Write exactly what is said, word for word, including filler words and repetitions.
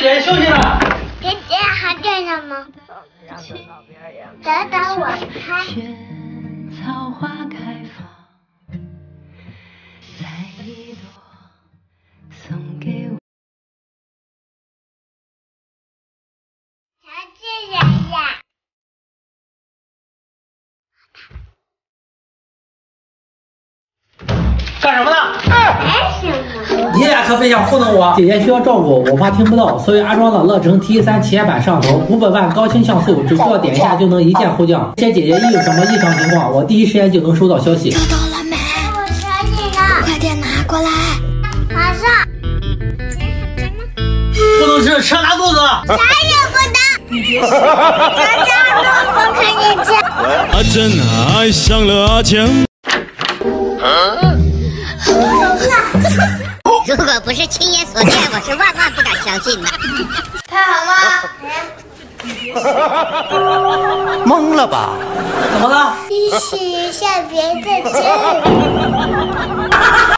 姐休息了。 姐姐还在呢吗？等等我看。草花开放，摘一朵送给我。小巨人呀！ 干什么呢？ 干什么？ 你俩可别想糊弄我。姐姐需要照顾，我怕听不到，所以安装了乐成 T 三体验版摄像头，五百万高清像素，只需要点一下就能一键呼叫。这姐姐一有什么异常情况，我第一时间就能收到消息。 收到了没？我想你了，快点拿过来。马上。 不能吃，吃拉肚子。 啥也不能。你别说，佳佳都不可以吃。 阿珍爱上了阿强。 如果不是亲眼所见，我是万万不敢相信的。 太好了！ 懵了吧？ 怎么了？ 你试一下别的针。